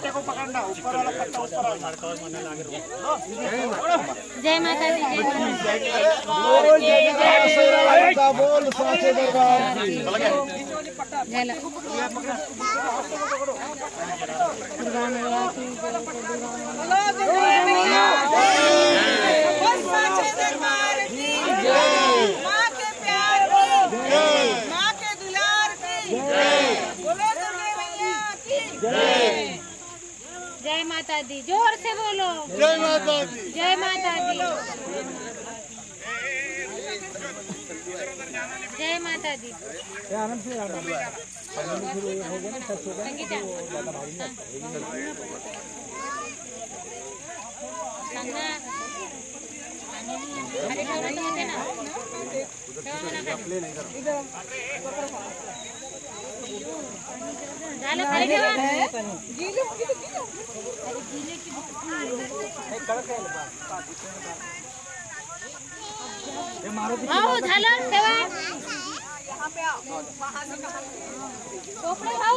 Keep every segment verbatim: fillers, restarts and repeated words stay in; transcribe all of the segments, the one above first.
पट्टे को पकड़ना, ऊपर वाला पट्टा ऊपर आना। जय माता दी। बोल जय माता बोल साचे दरबार की। जय लो। दुर्गा मैया की बोल साचे दरबार की जय। माँ के प्यार की जय। माँ के दुलार की जय। बोलो दुर्गा मैया की जय। जय माता दी। जोर से बोलो जय माता दी। जय माता दी। जय माता दी। संगीता अरे ठेवलं तर होते ना, ठेवा ना खाली. झालं खाली ठेवा. हो झालं ठेवा. कोपडे भाऊ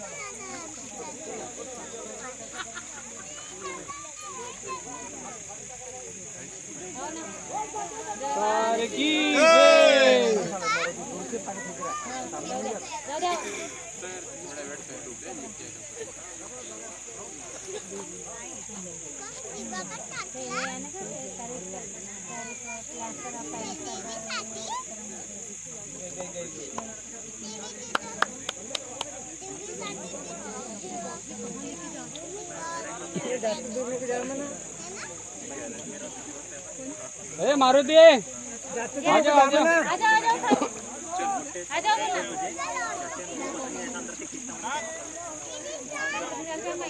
की ए मारुति आ जाओ आ जाओ आ जाओ आ जाओ आ जाओ.